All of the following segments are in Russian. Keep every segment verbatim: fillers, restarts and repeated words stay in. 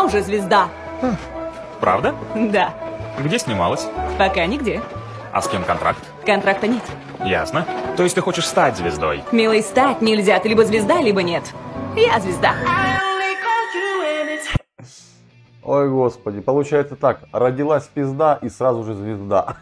уже звезда. Правда? Да. Где снималась? Пока нигде. А с кем контракт? Контракта нет. Ясно. То есть ты хочешь стать звездой? Милый, стать нельзя. Ты либо звезда, либо нет. Я звезда. Ой, господи, получается так, родилась пизда и сразу же звезда.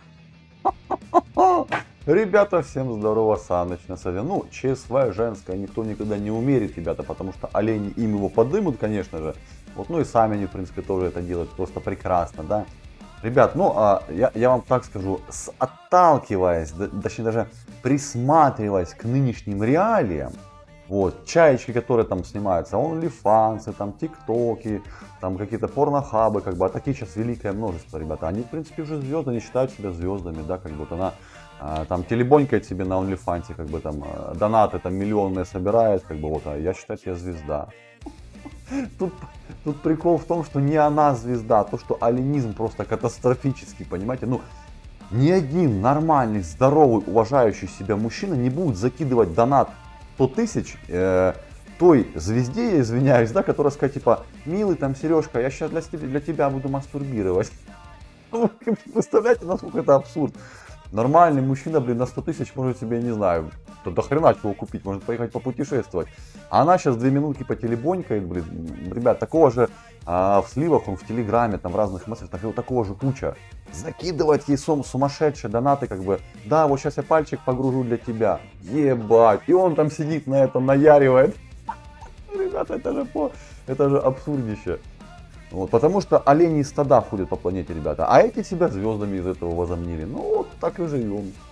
Ребята, всем здорово, Саныч на связи. Ну, ЧСВ женское никто никогда не умерит, ребята, потому что олени им его подымут, конечно же. Вот, ну и сами они, в принципе, тоже это делают просто прекрасно, да. Ребят, ну, а, я, я вам так скажу, с, отталкиваясь, да, точнее даже присматриваясь к нынешним реалиям, вот, чаечки, которые там снимаются, OnlyFans, там, ТикТоки, там какие-то порнохабы, как бы, а таких сейчас великое множество, ребята. Они, в принципе, уже звезды, они считают себя звездами, да, как бы, вот она а, там телебонькает себе на OnlyFans, как бы, там, донаты там миллионные собирает, как бы, вот, а я считаю, я звезда. Тут, тут прикол в том, что не она звезда, а то, что оленизм просто катастрофический, понимаете, ну, ни один нормальный, здоровый, уважающий себя мужчина не будет закидывать донат сто тысяч э, той звезде, я извиняюсь, да, которая сказать, типа, милый там, Сережка, я сейчас для, для тебя буду мастурбировать. Вы представляете, насколько это абсурд? Нормальный мужчина, блин, на сто тысяч может себе, не знаю, то до хрена чего купить, может поехать попутешествовать. А она сейчас две минутки по телебонькает, блин, ребят, такого же а, в сливах, он в Телеграме, там в разных мессенджерах, такого, такого же куча. Закидывать ей сум, сумасшедшие донаты, как бы, да, вот сейчас я пальчик погружу для тебя, ебать, и он там сидит на этом, наяривает. Ребята, это же, по, это же абсурдище. Вот, потому что олени из стада ходят по планете, ребята, а эти себя звездами из этого возомнили. Ну вот так и живем.